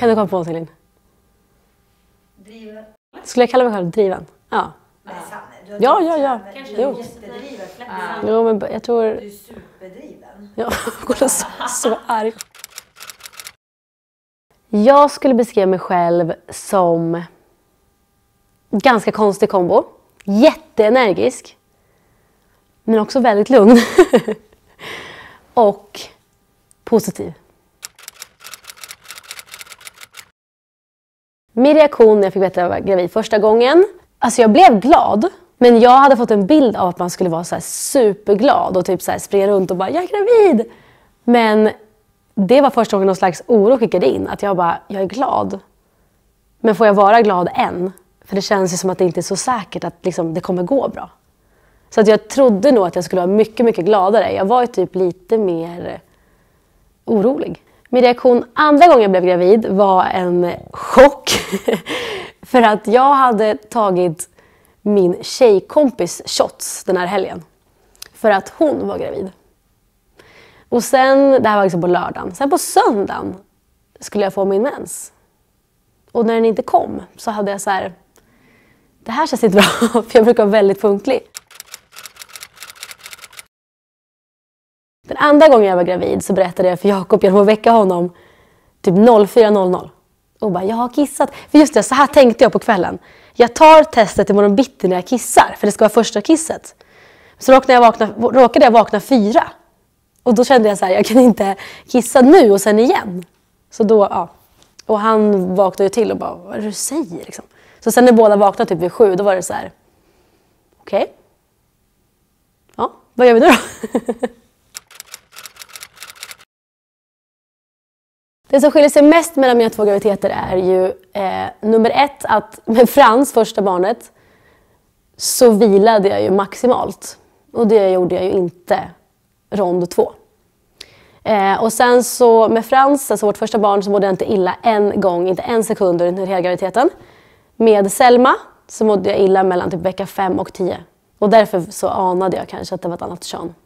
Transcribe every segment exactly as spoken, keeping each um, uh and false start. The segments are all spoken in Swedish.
kan du komma på, Celine? Driven. Skulle jag kalla mig själv driven? Ja. Nej, Sanne, du har Ja, ja, ja. Kanske Jo. du är jättedriven. Ja. Jo, men jag tror... Du är superdriven. Ja, jag är så, så arg. Jag skulle beskriva mig själv som ganska konstig kombo. Jätteenergisk. Men också väldigt lugn. Och positiv. Min reaktion när jag fick veta att jag var gravid första gången. Alltså jag blev glad. Men jag hade fått en bild av att man skulle vara så här superglad. Och typ så här springa runt och bara, jag är gravid. Men det var första gången någon slags oro skickade in. Att jag bara, jag är glad. Men får jag vara glad än? För det känns ju som att det inte är så säkert att liksom, det kommer gå bra. Så att jag trodde nog att jag skulle vara mycket, mycket gladare. Jag var ju typ lite mer orolig. Min reaktion andra gången jag blev gravid var en chock. För att jag hade tagit min tjejkompis shots den här helgen. För att hon var gravid. Och sen, det här var liksom på lördagen. Sen på söndagen skulle jag få min mens. Och när den inte kom så hade jag så här, det här känns inte bra. För jag brukar vara väldigt punktlig. Den andra gången jag var gravid så berättade jag för Jakob genom att väcka honom typ fyra noll noll. Och bara, jag har kissat. För just det, så här tänkte jag på kvällen. Jag tar testet imorgon bitti när jag kissar. För det ska vara första kisset. Så råkade jag vakna, råkade jag vakna fyra. Och då kände jag så här, jag kan inte kissa nu och sen igen. Så då, ja. Och han vaknade ju till och bara, vad är det du säger liksom? Så sen när båda vaknade typ vid sju, då var det så här, okej. Okay. Ja, vad gör vi nu då? Det som skiljer sig mest mellan mina två graviditeter är ju eh, nummer ett, att med Frans, första barnet, så vilade jag ju maximalt. Och det gjorde jag ju inte rond två. Eh, och sen så med Frans, alltså vårt första barn, så mådde jag inte illa en gång, inte en sekund under hela graviditeten. Med Selma så mådde jag illa mellan typ vecka fem och tio. Och därför så anade jag kanske att det var ett annat kön.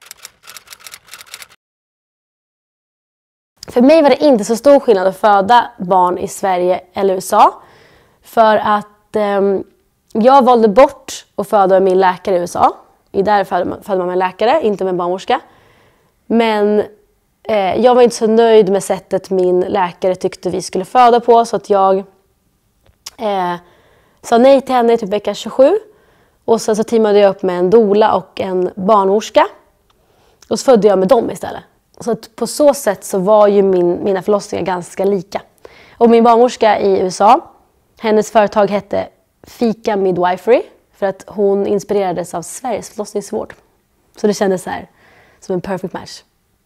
För mig var det inte så stor skillnad att föda barn i Sverige eller U S A. För att eh, jag valde bort att föda med min läkare i U S A. I där födde man, födde man med en läkare, inte med en barnmorska. Men eh, jag var inte så nöjd med sättet min läkare tyckte vi skulle föda på. Så att jag eh, sa nej till henne i typ vecka tjugosju. Och sen så teamade jag upp med en doula och en barnmorska. Och så födde jag med dem istället. Så att på så sätt så var ju min, mina förlossningar ganska lika. Och min barnmorska i U S A, hennes företag hette Fika Midwifery. För att hon inspirerades av Sveriges förlossningsvård. Så det kändes så här som en perfect match.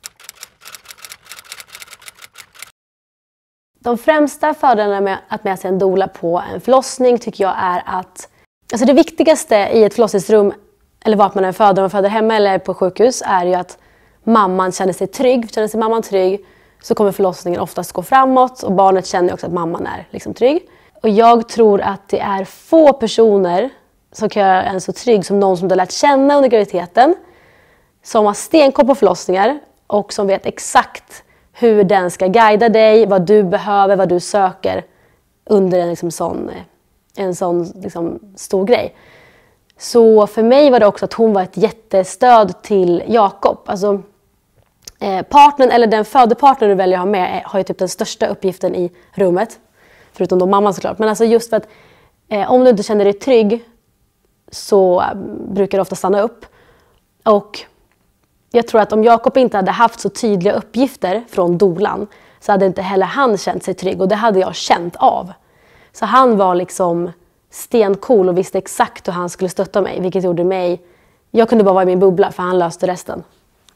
De främsta fördelarna med att med sig en doula på en förlossning tycker jag är att alltså det viktigaste i ett förlossningsrum, eller vart man är föder, om man föder hemma eller på sjukhus, är ju att mamman känner sig trygg. Känner sig mamman trygg så kommer förlossningen oftast gå framåt. Och barnet känner också att mamman är liksom trygg. Och jag tror att det är få personer som kan göra en så trygg som någon som du har lärt känna under graviditeten. Som har stenkoll på förlossningar och som vet exakt hur den ska guida dig, vad du behöver, vad du söker under en liksom sån, en sån liksom stor grej. Så för mig var det också att hon var ett jättestöd till Jakob. Alltså, eh, partnern eller den födepartner du väljer att ha med har ju typ den största uppgiften i rummet. Förutom då mamman såklart. Men alltså just för att eh, om du inte känner dig trygg så eh, brukar det ofta stanna upp. Och jag tror att om Jakob inte hade haft så tydliga uppgifter från doulan så hade inte heller han känt sig trygg. Och det hade jag känt av. Så han var liksom stencool och visste exakt hur han skulle stötta mig. Vilket gjorde mig... Jag kunde bara vara i min bubbla för han löste resten.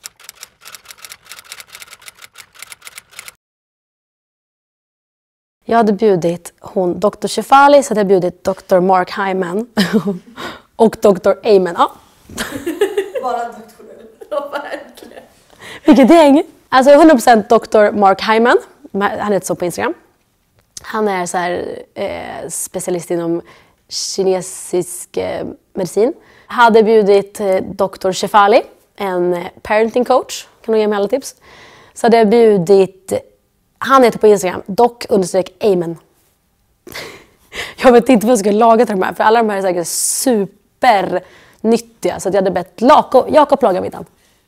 Jag hade bjudit hon doktor Shefali, så hade jag bjudit doktor Mark Hyman och doktor Amen. Ja. Bara doktorer. Ja, verkligen. Vilket gäng. Alltså hundra procent doktor Mark Hyman. Han heter så på Instagram. Han är så här, eh, specialist inom kinesisk eh, medicin. Hade bjudit eh, doktor Shefali, en eh, parenting coach. Kan du ge mig alla tips? Så hade jag bjudit Han heter på Instagram dock understreck amen. Jag vet inte vad jag ska laga till de här, för alla de här är säkert supernyttiga. Så att jag hade bett Jakob, Jakob laga middagen.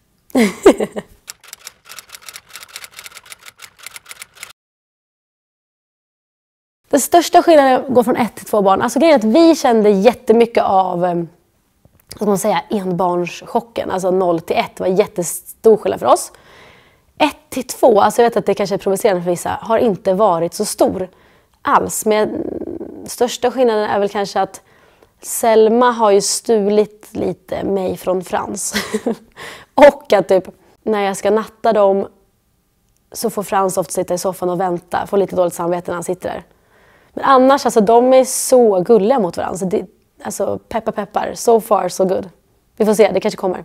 Den största skillnaden går från ett till två barn. Alltså grejen är att vi kände jättemycket av, vad ska man säga, enbarnschocken. Alltså noll till ett var jättestor skillnad för oss. ett till två, alltså jag vet att det kanske är provocerande för vissa, har inte varit så stor alls. Men största skillnaden är väl kanske att Selma har ju stulit lite mig från Frans. Och att typ när jag ska natta dem så får Frans ofta sitta i soffan och vänta. Får lite dåligt samvete när han sitter där. Men annars, alltså de är så gulliga mot varandra. Så det, alltså peppar peppar, so far so good. Vi får se, det kanske kommer.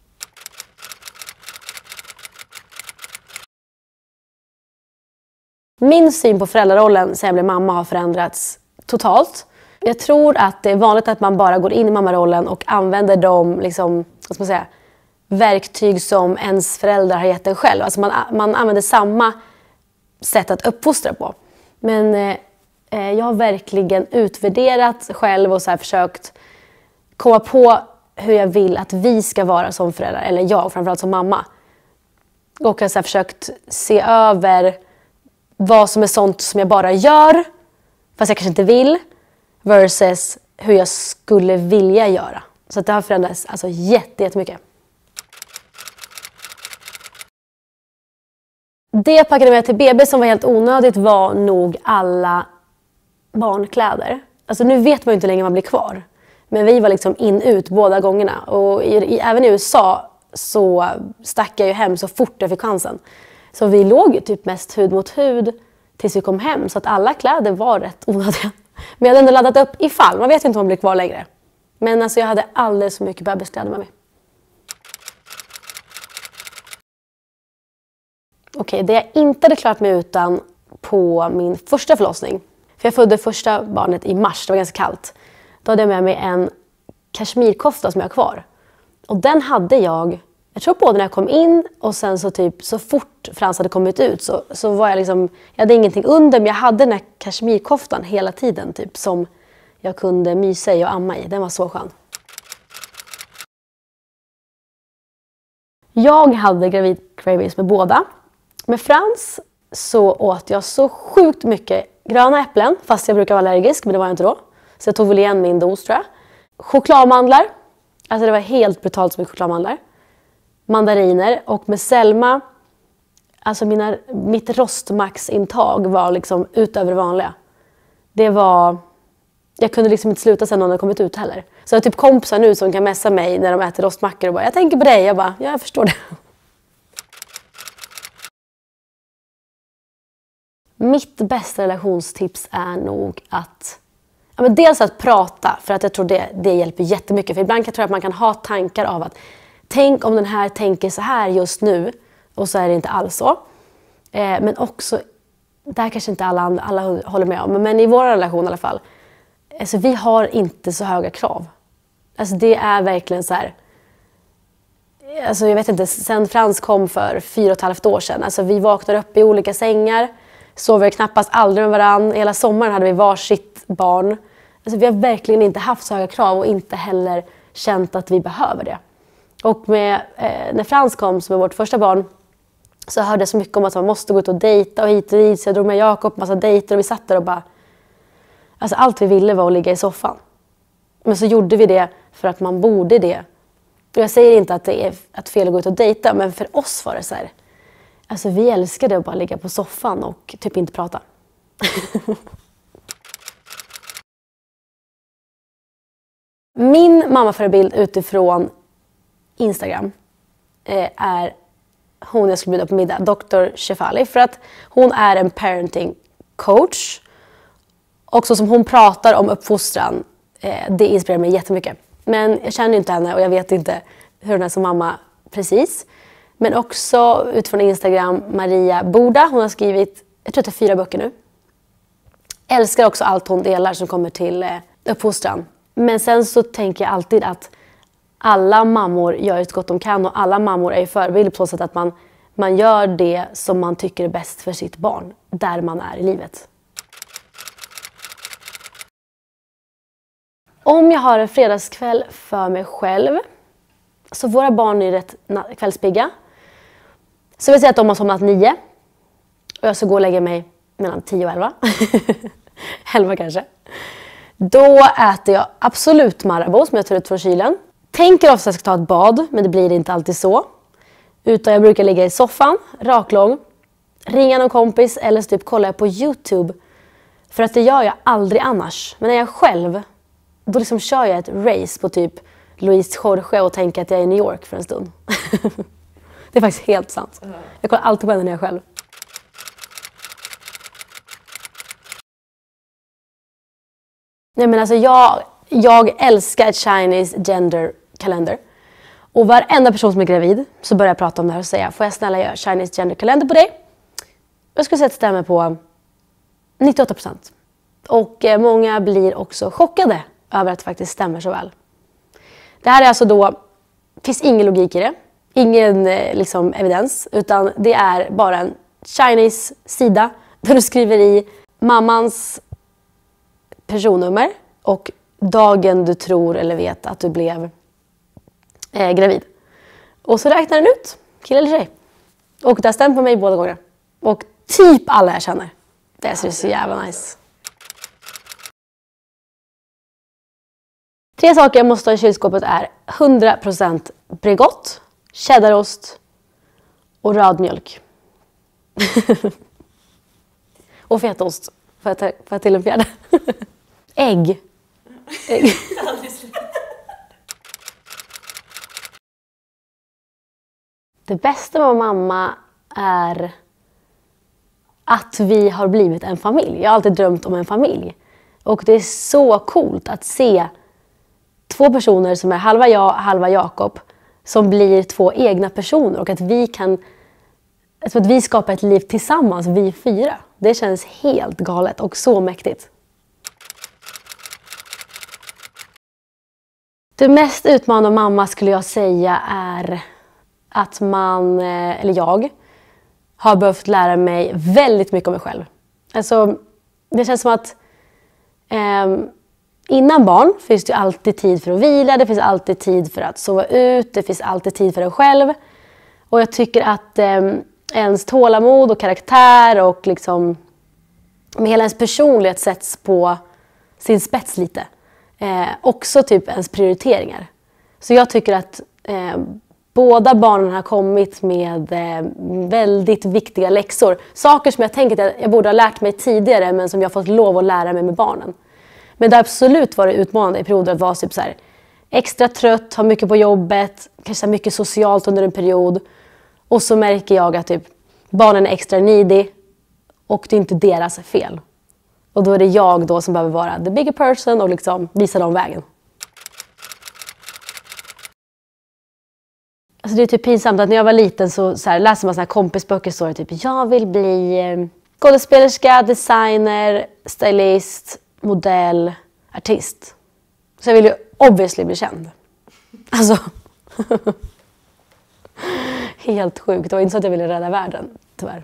Min syn på föräldrarollen sen jag blev mamma har förändrats totalt. Jag tror att det är vanligt att man bara går in i mammarollen och använder de liksom, vad ska man säga, verktyg som ens föräldrar har gett en själv. Alltså man, man använder samma sätt att uppfostra på. Men eh, jag har verkligen utvärderat själv och så här försökt komma på hur jag vill att vi ska vara som föräldrar. Eller jag, framförallt som mamma. Och jag har så här försökt se över vad som är sånt som jag bara gör, fast jag kanske inte vill, versus hur jag skulle vilja göra. Så att det har förändrats alltså jättemycket. Det jag packade med till B B som var helt onödigt var nog alla barnkläder. Alltså nu vet man ju inte hur länge man blir kvar. Men vi var liksom in ut båda gångerna. Och i, i, även i U S A så stack jag ju hem så fort jag fick chansen. Så vi låg ju typ mest hud mot hud tills vi kom hem. Så att alla kläder var rätt onödiga. Men jag hade ändå laddat upp ifall. Man vet ju inte om man blir kvar längre. Men alltså jag hade alldeles för mycket bebiskläder med mig. Okej, det jag inte hade klarat mig utan på min första förlossning. För jag födde första barnet i mars, det var ganska kallt. Då hade jag med mig en kashmirkofta som jag har kvar. Och den hade jag, jag tror både när jag kom in och sen så typ så fort Frans hade kommit ut så, så var jag liksom, jag hade ingenting under men jag hade den här kashmirkoftan hela tiden typ som jag kunde mysa i och amma i. Den var så skön. Jag hade gravid cravings med båda. Med Frans så åt jag så sjukt mycket gröna äpplen, fast jag brukar vara allergisk, men det var jag inte då. Så jag tog väl igen min dos tror jag. Chokladmandlar, alltså det var helt brutalt så mycket chokladmandlar. Mandariner och med Selma, alltså mina, mitt rostmaxintag var liksom utöver det vanliga. Det var, jag kunde liksom inte sluta sen när någon hade kommit ut heller. Så jag har typ kompisar nu som kan messa mig när de äter rostmackor och bara, jag tänker på dig, jag bara, ja jag förstår det. Mitt bästa relationstips är nog att ja, men dels att prata, för att jag tror det, det hjälper jättemycket. För ibland kan jag tro att man kan ha tankar av att tänk om den här tänker så här just nu och så är det inte alls så. Eh, men också, där kanske inte alla, alla håller med om, men i vår relation i alla fall. Alltså, vi har inte så höga krav. Alltså, det är verkligen så här. Alltså, jag vet inte, sen Frans kom för fyra och ett halvt år sedan. Alltså, vi vaknade upp i olika sängar. Sover knappast aldrig med varann. Hela sommaren hade vi varsitt barn. Alltså, vi har verkligen inte haft så höga krav och inte heller känt att vi behöver det. Och med, eh, när Frans kom som är vårt första barn så hörde jag så mycket om att man måste gå ut och dejta och hit och dit. Så jag drog med Jakob på massa dejter och vi satt där och bara... Alltså allt vi ville var att ligga i soffan. Men så gjorde vi det för att man borde det. Och jag säger inte att det är att fel att gå ut och dejta, men för oss var det så här... Alltså vi älskade att bara ligga på soffan och typ inte prata. Min mammaförebild utifrån Instagram eh, är hon jag skulle bjuda på middag, doktor Shefali. För att hon är en parenting coach. Och så som hon pratar om uppfostran, eh, det inspirerar mig jättemycket. Men jag känner inte henne och jag vet inte hur hon är som mamma precis. Men också utifrån Instagram, Maria Boda. Hon har skrivit, jag tror att det är fyra böcker nu. Älskar också allt hon delar som kommer till eh, uppfostran. Men sen så tänker jag alltid att alla mammor gör ett gott de kan. Och alla mammor är ju förebilder på så sätt att man, man gör det som man tycker är bäst för sitt barn, där man är i livet. Om jag har en fredagskväll för mig själv, så våra barn är rätt kvällspigga. Så vi säger att de har somnat nio och jag ska gå och lägga mig mellan tio och elva. elva kanske. Då äter jag absolut Marabou som jag tar ut från kylen. Tänker ofta att jag ska ta ett bad, men det blir inte alltid så. Utan jag brukar ligga i soffan, raklång, ringa någon kompis eller så typ kollar jag på YouTube. För att det gör jag aldrig annars. Men när jag är själv, då liksom kör jag ett race på typ Louise Jorge och tänker att jag är i New York för en stund. Det är faktiskt helt sant. Jag kollar alltid på henne när jag är själv. Nej, men alltså jag, jag älskar ett Chinese gender kalender. Och varenda person som är gravid så börjar jag prata om det här och säga: får jag snälla göra Chinese gender kalender på dig? Jag skulle säga att det stämmer på nittioåtta procent. Och eh, många blir också chockade över att det faktiskt stämmer så väl. Det här är alltså då, det finns ingen logik i det. Ingen eh, liksom, evidens. Utan det är bara en Chinese sida där du skriver i mammans personnummer och dagen du tror eller vet att du blev eh, gravid. Och så räknar den ut, kille eller tjej. Och det har stämt på mig båda gånger. Och typ alla jag känner. Det är så jävla nice. Tre saker jag måste ha i kylskåpet är hundra procent Bregott, cheddarost och röd mjölk. Och fetaost. Får jag ta, får jag till en fjärde? Ägg. Ägg. Det bästa med mamma är att vi har blivit en familj. Jag har alltid drömt om en familj. Och det är så coolt att se två personer som är halva jag, halva Jakob, som blir två egna personer. Och att vi kan, alltså att vi skapar ett liv tillsammans, vi fyra. Det känns helt galet och så mäktigt. Det mest utmanande mamma skulle jag säga är att man, eller jag, har behövt lära mig väldigt mycket om mig själv. Alltså, det känns som att eh, innan barn finns det alltid tid för att vila, det finns alltid tid för att sova ut, det finns alltid tid för en själv. Och jag tycker att eh, ens tålamod och karaktär och liksom med hela ens personlighet sätts på sin spets lite. Eh, också typ ens prioriteringar. Så jag tycker att eh, båda barnen har kommit med eh, väldigt viktiga läxor. Saker som jag tänker att jag borde ha lärt mig tidigare men som jag fått lov att lära mig med barnen. Men det har absolut varit utmanande i perioder att vara typ så här, extra trött, ha mycket på jobbet, kanske mycket socialt under en period. Och så märker jag att typ, barnen är extra needy och det är inte deras fel. Och då är det jag då som behöver vara the bigger person och liksom visa dem vägen. Alltså det är typ pinsamt att när jag var liten så, så här, läser man såna här kompisböcker så är det typ jag vill bli eh, skådespelerska, designer, stylist, modell, artist. Så jag vill ju obviously bli känd. Alltså. Helt sjukt. Det var inte så att jag ville rädda världen, tyvärr.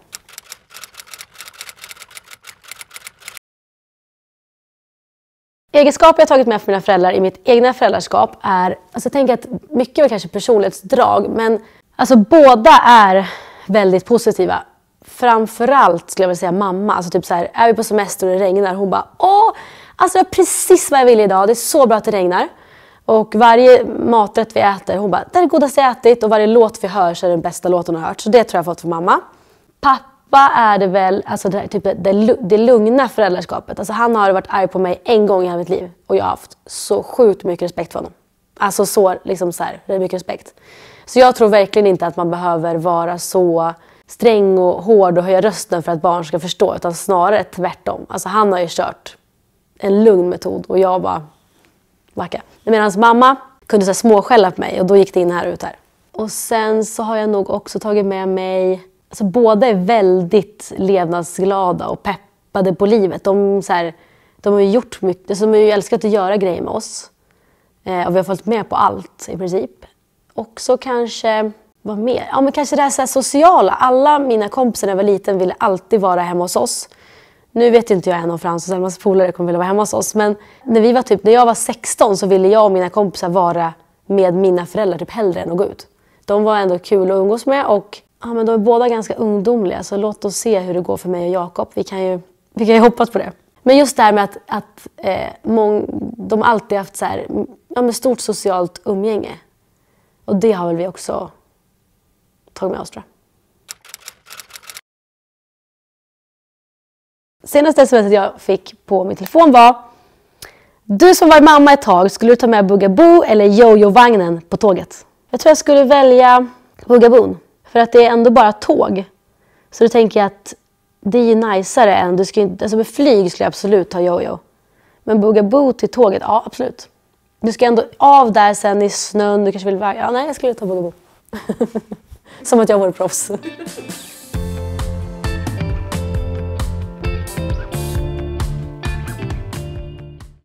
Egenskaper jag har tagit med för mina föräldrar i mitt egna föräldraskap är, alltså jag tänker att mycket är kanske personlighetsdrag, men alltså båda är väldigt positiva. Framförallt skulle jag vilja säga mamma, alltså typ så här, är vi på semester och det regnar, hon bara åh, alltså det är precis vad jag vill idag, det är så bra att det regnar. Och varje maträtt vi äter, hon bara, det är det godaste jag ätit och varje låt vi hör så är det den bästa låten jag har hört. Så det tror jag fått för mamma. Pappa är det väl, alltså det, typ det, det lugna föräldraskapet. Alltså han har varit arg på mig en gång i hela mitt liv och jag har haft så sjukt mycket respekt för honom. Alltså så, liksom så här, det är mycket respekt. Så jag tror verkligen inte att man behöver vara så sträng och hård och höja rösten för att barn ska förstå, utan snarare tvärtom. Alltså han har ju kört en lugn metod och jag bara vacka. Medan mamma kunde så här småskälla på mig och då gick det in här och ut här. Och sen så har jag nog också tagit med mig, alltså båda är väldigt levnadsglada och peppade på livet. De, så här, de har ju gjort mycket, alltså de har ju älskat att göra grejer med oss. Eh, och vi har följt med på allt i princip. Också kanske vad mer? Ja, men kanske det här, så här sociala. Alla mina kompisar när jag var liten ville alltid vara hemma hos oss. Nu vet inte jag än om Frans och Selmas polare kommer vilja vara hemma hos oss. Men när, vi var typ, när jag var sexton så ville jag och mina kompisar vara med mina föräldrar typ hellre än att gå ut. De var ändå kul att umgås med och ja, men de är båda ganska ungdomliga. Så låt oss se hur det går för mig och Jakob. Vi kan ju, vi kan ju hoppas på det. Men just det här med att, att eh, mång, de alltid haft så här, ja, med stort socialt umgänge. Och det har väl vi också tagit med oss, tror jag. Senaste smset jag fick på min telefon var: du som var mamma ett tag, skulle du ta med Bugaboo eller Jojo-vagnen på tåget? Jag tror jag skulle välja Bugaboo. För att det är ändå bara tåg. Så då tänker jag att det är ju najsare än... Du ska inte, alltså med flyg skulle jag absolut ta Jojo. Men Bugaboo till tåget, ja absolut. Du ska ändå av där sen i snön. Du kanske vill väga. Ja, nej, jag skulle ta Bugaboo. Som att jag vore proffs.